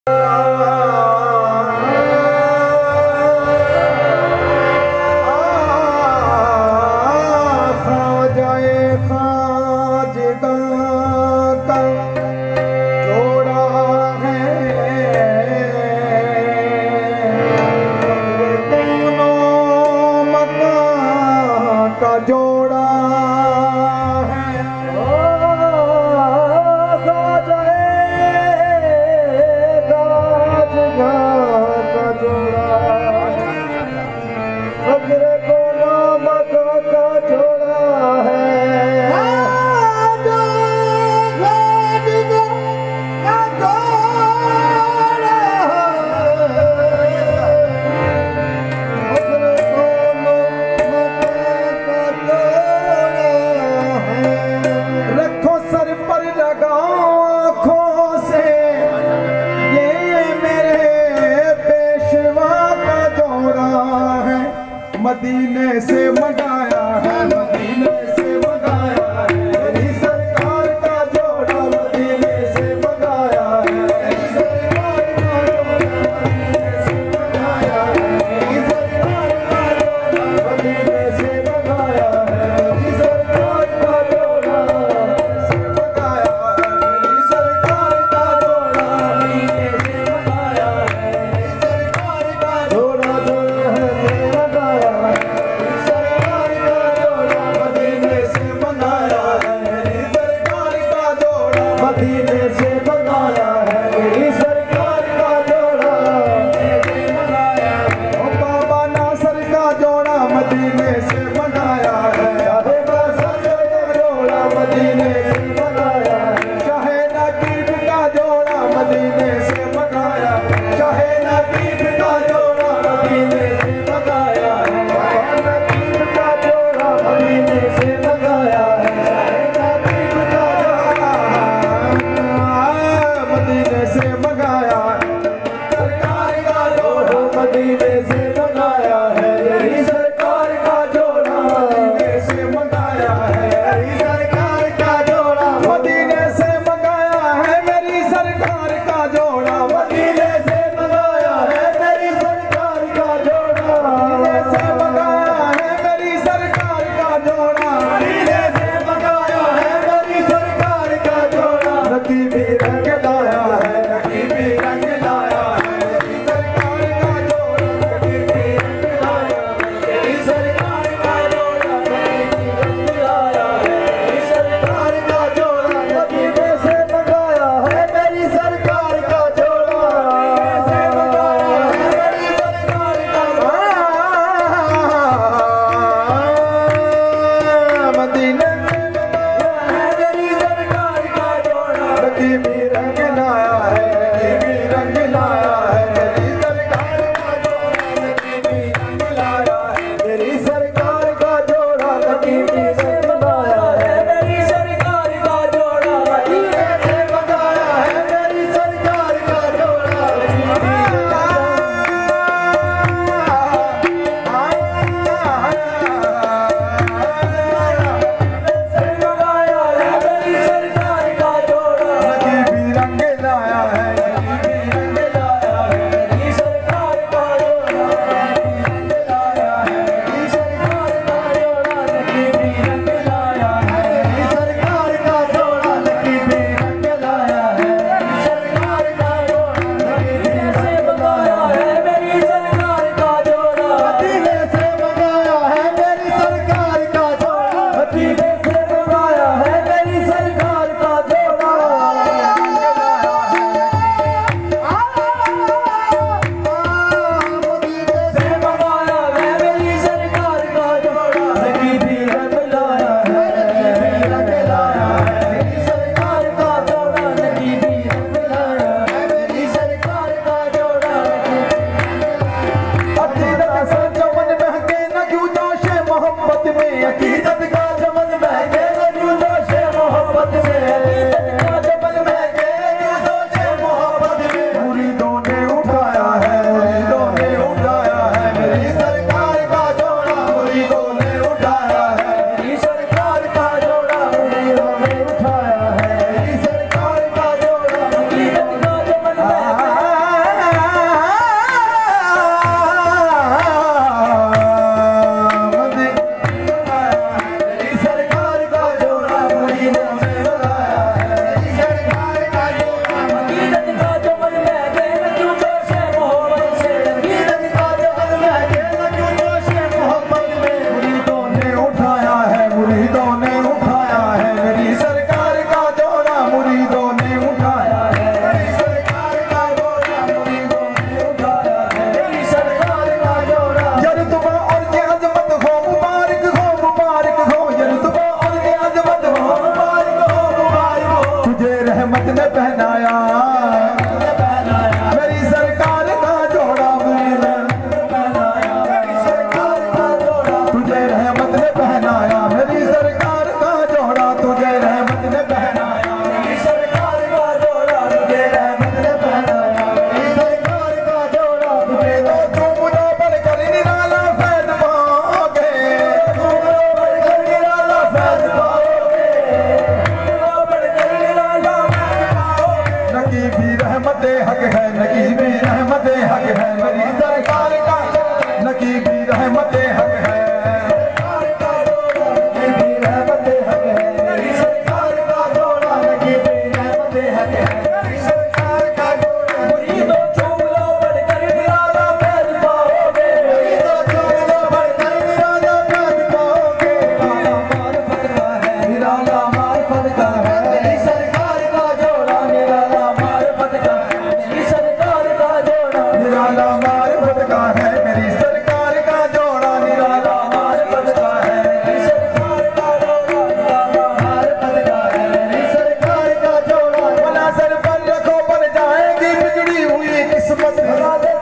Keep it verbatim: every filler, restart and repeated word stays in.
मदीने से मंगाया है, मदीने से मंगाया है, तेरी सरकार का जोड़ा मदीने से मंगाया है, तेरी सरकार का जोड़ा मदीने से मंगाया है, तेरी सरकार का जोड़ा मदीने से मंगाया है, तेरी सरकार का जोड़ा से मंगाया है, तेरी सरकार का जोड़ा मदीने से मंगाया है, तेरी सरकार का जोड़ा जो है तेरा गाया। हक है, नकीबी रहमत हक है, मेरी सरकार का नकीबी रहमत हक है, नकीबी रहमत हक है, मेरी सरकार का जोड़ा नकीबी रहमत हक है, मेरी सरकार का जोड़ा। मुरीदों चूम लो बढ़कर निराला फैज पाओगे, मुरीदों चूम लो बढ़कर निराला फैज पाओगे, निराला मार्फत का है, निराला मार्फत का है, मेरी सरकार का जोड़ा निराला मार्फत का है, मेरी सरकार का जोड़ा निराला मार्फत का है, मेरी सरकार का जोड़ा निराला मार्फत का है, मेरी सरकार का जोड़ा निराला मार्फत का है, मेरी सरकार का जोड़ा। भला सर पर रखो, बन जाएगी बिगड़ी हुई किस्मत, भला सर